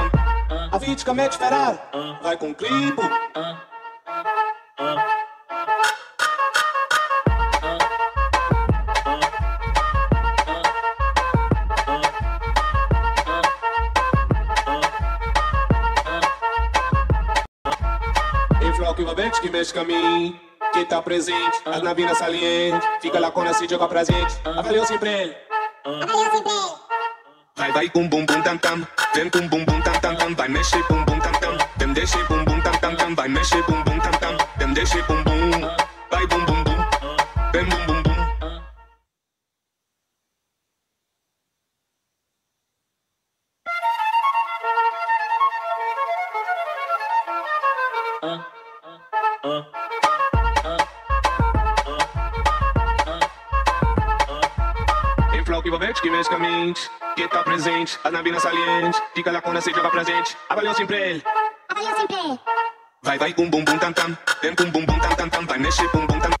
tam. A vítica mete Ferrari, vai com clipo. Floco envolvente que mexe com a mim, que tá presente, as navinas salientes, fica lá quando se joga pra gente, avaliou sempre ele. Vai com bum bum tam tam, vem com bum bum tam tam tam, vai mexer bum bum tam tam, vem deixe bum bum tam tam tam, vai mexer bum bum tam tam, vem deixe bum bum, vai bum bum bum, vem bum bum bum. Em floco envolvente que mexe com a mente, que tá presente, as navinas salientes, fica lá quando se joga pra gente, avaliou sempre ele. Avaliou sempre ele. Vai com bum bum tam tam, vem com bum bum tam tam tam, vai mexer bum bum tam.